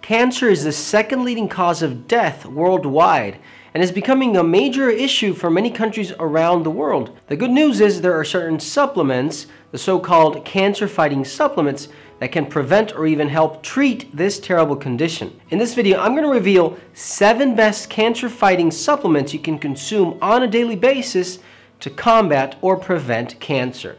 Cancer is the second leading cause of death worldwide and is becoming a major issue for many countries around the world. The good news is there are certain supplements, the so-called cancer-fighting supplements, that can prevent or even help treat this terrible condition. In this video, I'm going to reveal 7 best cancer-fighting supplements you can consume on a daily basis to combat or prevent cancer.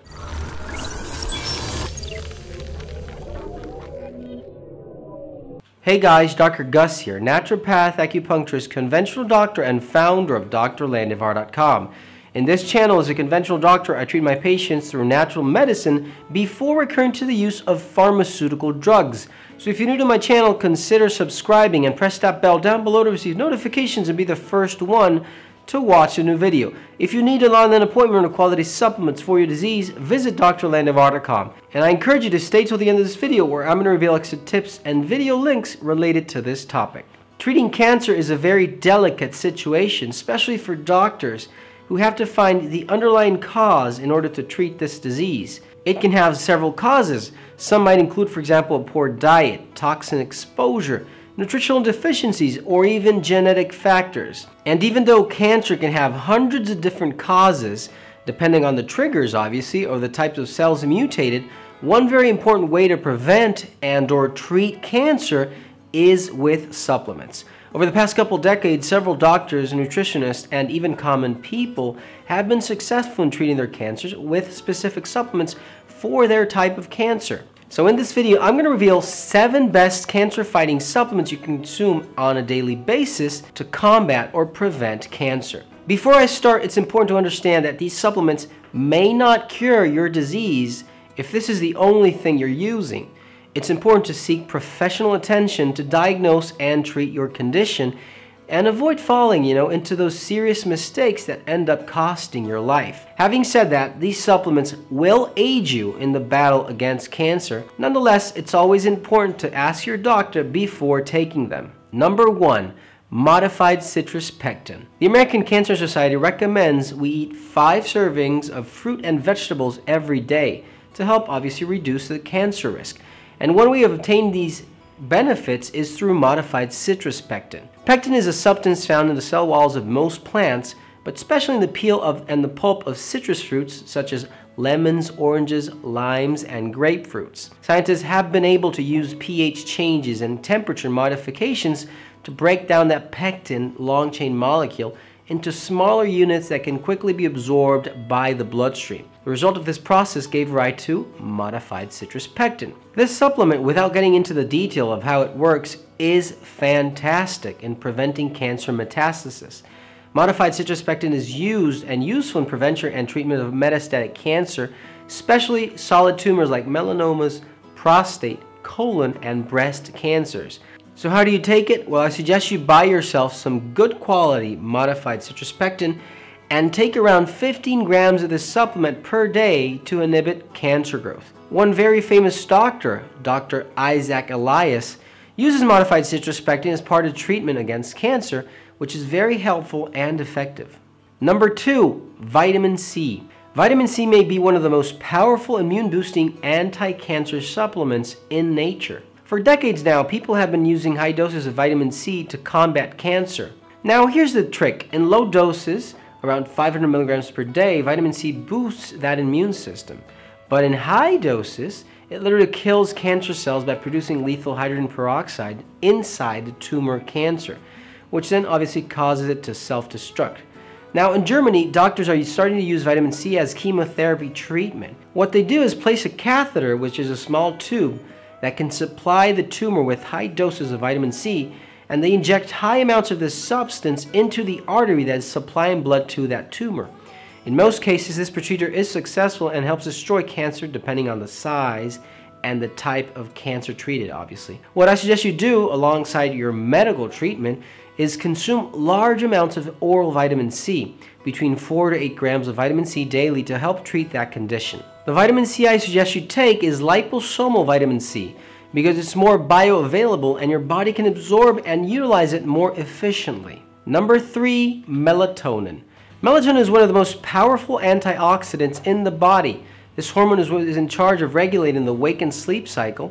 Hey guys, Dr. Gus here, naturopath, acupuncturist, conventional doctor, and founder of drlandivar.com. In this channel, as a conventional doctor, I treat my patients through natural medicine before recurring to the use of pharmaceutical drugs. So if you're new to my channel, consider subscribing and press that bell down below to receive notifications and be the first one to watch a new video. If you need an online appointment or quality supplements for your disease, visit drlandivar.com. And I encourage you to stay till the end of this video where I'm going to reveal extra tips and video links related to this topic. Treating cancer is a very delicate situation, especially for doctors who have to find the underlying cause in order to treat this disease. It can have several causes. Some might include, for example, a poor diet, toxin exposure, nutritional deficiencies, or even genetic factors. And even though cancer can have hundreds of different causes, depending on the triggers obviously, or the types of cells mutated, one very important way to prevent and or treat cancer is with supplements. Over the past couple decades, several doctors, nutritionists, and even common people have been successful in treating their cancers with specific supplements for their type of cancer. So in this video, I'm going to reveal 7 best cancer-fighting supplements you can consume on a daily basis to combat or prevent cancer. Before I start, it's important to understand that these supplements may not cure your disease if this is the only thing you're using. It's important to seek professional attention to diagnose and treat your condition and avoid falling, into those serious mistakes that end up costing your life. Having said that, these supplements will aid you in the battle against cancer. Nonetheless, it's always important to ask your doctor before taking them. Number 1, modified citrus pectin. The American Cancer Society recommends we eat 5 servings of fruit and vegetables every day to help obviously reduce the cancer risk. And one way of obtaining these benefits is through modified citrus pectin. Pectin is a substance found in the cell walls of most plants, but especially in the peel and the pulp of citrus fruits such as lemons, oranges, limes, and grapefruits. Scientists have been able to use pH changes and temperature modifications to break down that pectin long-chain molecule into smaller units that can quickly be absorbed by the bloodstream. The result of this process gave rise to modified citrus pectin. This supplement, without getting into the detail of how it works, is fantastic in preventing cancer metastasis. Modified citrus pectin is used and useful in prevention and treatment of metastatic cancer, especially solid tumors like melanomas, prostate, colon, and breast cancers. So how do you take it? Well, I suggest you buy yourself some good quality modified citrus pectin and take around 15 grams of this supplement per day to inhibit cancer growth. One very famous doctor, Dr. Isaac Elias, uses modified citrus pectin as part of treatment against cancer, which is very helpful and effective. Number 2, vitamin C. Vitamin C may be one of the most powerful immune-boosting anti-cancer supplements in nature. For decades now, people have been using high doses of vitamin C to combat cancer. Now here's the trick. In low doses, around 500 milligrams per day, vitamin C boosts that immune system. But in high doses, it literally kills cancer cells by producing lethal hydrogen peroxide inside the tumor cancer, which then obviously causes it to self-destruct. Now in Germany, doctors are starting to use vitamin C as chemotherapy treatment. What they do is place a catheter, which is a small tube, that can supply the tumor with high doses of vitamin C, and they inject high amounts of this substance into the artery that is supplying blood to that tumor. In most cases, this procedure is successful and helps destroy cancer depending on the size and the type of cancer treated, obviously. What I suggest you do alongside your medical treatment is consume large amounts of oral vitamin C, between 4 to 8 grams of vitamin C daily to help treat that condition. The vitamin C I suggest you take is liposomal vitamin C because it's more bioavailable and your body can absorb and utilize it more efficiently. Number 3, melatonin. Melatonin is one of the most powerful antioxidants in the body. This hormone is in charge of regulating the wake and sleep cycle,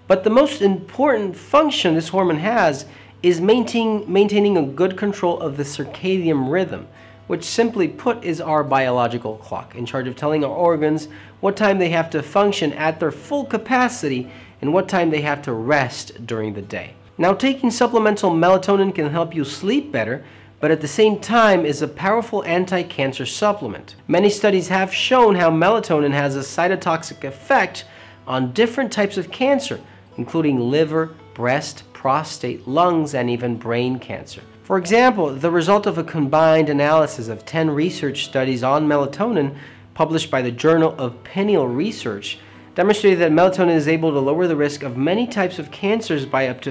But the most important function this hormone has is maintaining a good control of the circadian rhythm, which simply put is our biological clock, in charge of telling our organs what time they have to function at their full capacity and what time they have to rest during the day. Now, taking supplemental melatonin can help you sleep better, but at the same time is a powerful anti-cancer supplement. Many studies have shown how melatonin has a cytotoxic effect on different types of cancer, including liver, breast, prostate, lungs, and even brain cancer. For example, the result of a combined analysis of 10 research studies on melatonin published by the Journal of Pineal Research demonstrated that melatonin is able to lower the risk of many types of cancers by up to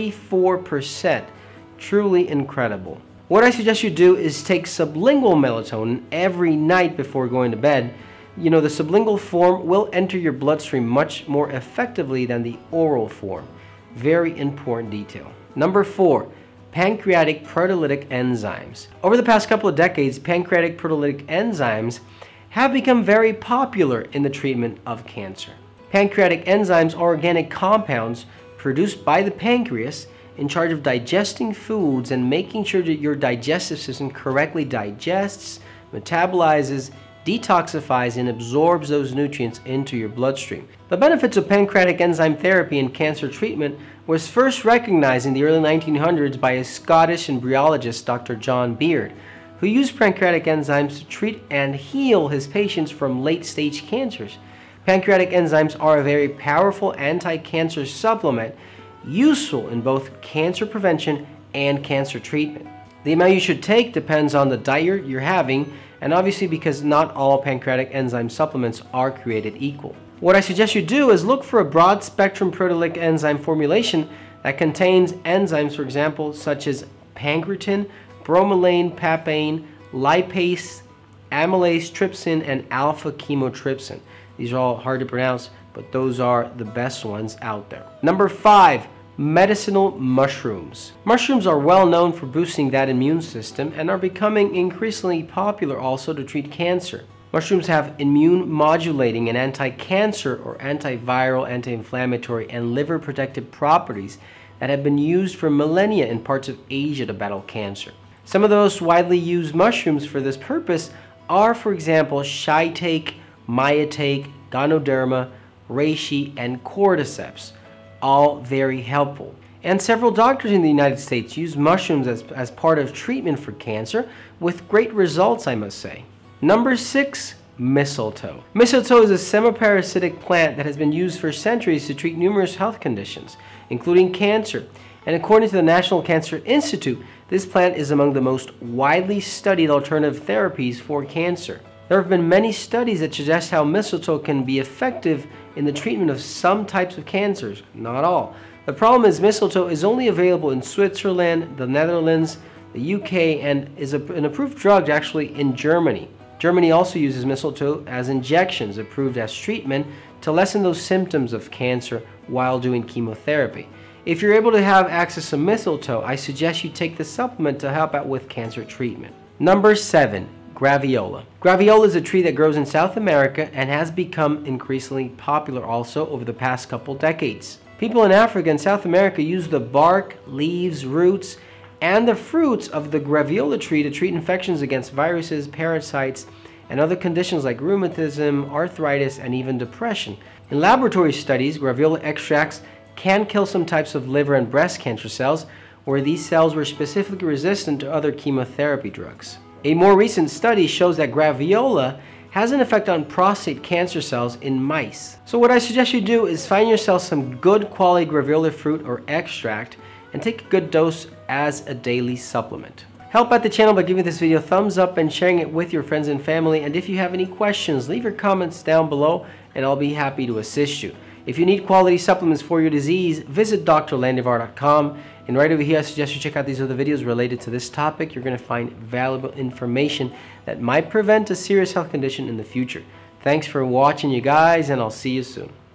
34%. Truly incredible. What I suggest you do is take sublingual melatonin every night before going to bed. You know, the sublingual form will enter your bloodstream much more effectively than the oral form. Very important detail. Number 4, pancreatic proteolytic enzymes. Over the past couple of decades, pancreatic proteolytic enzymes have become very popular in the treatment of cancer. Pancreatic enzymes are organic compounds produced by the pancreas in charge of digesting foods and making sure that your digestive system correctly digests, metabolizes, detoxifies, and absorbs those nutrients into your bloodstream. The benefits of pancreatic enzyme therapy in cancer treatment was first recognized in the early 1900s by a Scottish embryologist, Dr. John Beard, who used pancreatic enzymes to treat and heal his patients from late-stage cancers. Pancreatic enzymes are a very powerful anti-cancer supplement, useful in both cancer prevention and cancer treatment. The amount you should take depends on the diet you're having, and obviously because not all pancreatic enzyme supplements are created equal. What I suggest you do is look for a broad-spectrum proteolytic enzyme formulation that contains enzymes, for example, such as pancreatin, bromelain, papain, lipase, amylase, trypsin, and alpha-chymotrypsin. These are all hard to pronounce, but those are the best ones out there. Number 5, medicinal mushrooms. Mushrooms are well known for boosting that immune system and are becoming increasingly popular also to treat cancer. Mushrooms have immune modulating and anti-cancer or antiviral, anti-inflammatory, and liver protective properties that have been used for millennia in parts of Asia to battle cancer. Some of those widely used mushrooms for this purpose are, for example, shiitake, maitake, ganoderma, reishi, and cordyceps, all very helpful. And several doctors in the United States use mushrooms as part of treatment for cancer with great results, I must say. Number 6, mistletoe. Mistletoe is a semi-parasitic plant that has been used for centuries to treat numerous health conditions, including cancer. And according to the National Cancer Institute, this plant is among the most widely studied alternative therapies for cancer. There have been many studies that suggest how mistletoe can be effective in the treatment of some types of cancers, not all. The problem is mistletoe is only available in Switzerland, the Netherlands, the UK, and is an approved drug actually in Germany. Germany also uses mistletoe as injections approved as treatment to lessen those symptoms of cancer while doing chemotherapy. If you're able to have access to mistletoe, I suggest you take the supplement to help out with cancer treatment. Number 7, graviola. Graviola is a tree that grows in South America and has become increasingly popular also over the past couple decades. People in Africa and South America use the bark, leaves, roots, and the fruits of the graviola tree to treat infections against viruses, parasites, and other conditions like rheumatism, arthritis, and even depression. In laboratory studies, graviola extracts can kill some types of liver and breast cancer cells, where these cells were specifically resistant to other chemotherapy drugs. A more recent study shows that graviola has an effect on prostate cancer cells in mice. So what I suggest you do is find yourself some good quality graviola fruit or extract and take a good dose as a daily supplement. Help out the channel by giving this video a thumbs up and sharing it with your friends and family. And if you have any questions, leave your comments down below and I'll be happy to assist you. If you need quality supplements for your disease, visit drlandivar.com. And right over here, I suggest you check out these other videos related to this topic. You're going to find valuable information that might prevent a serious health condition in the future. Thanks for watching, you guys, and I'll see you soon.